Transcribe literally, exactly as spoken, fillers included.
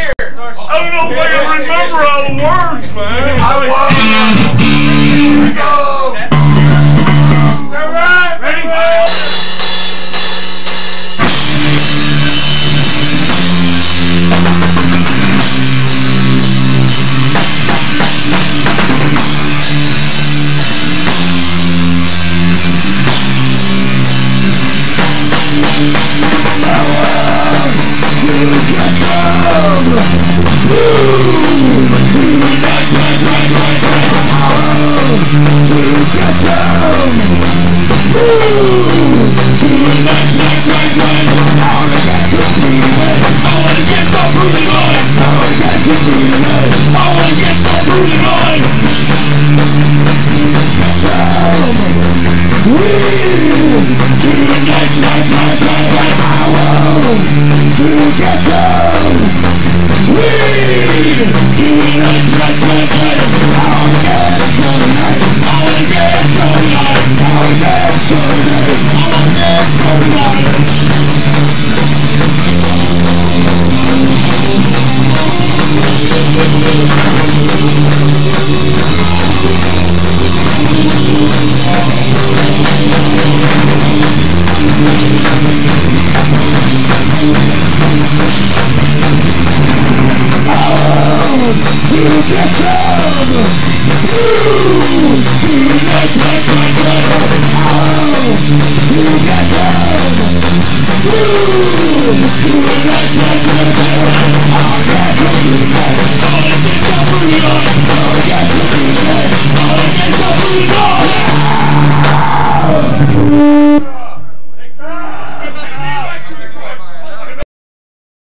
here. I don't know if I can remember all the words, man. I want so. All right, ready? I want to get some.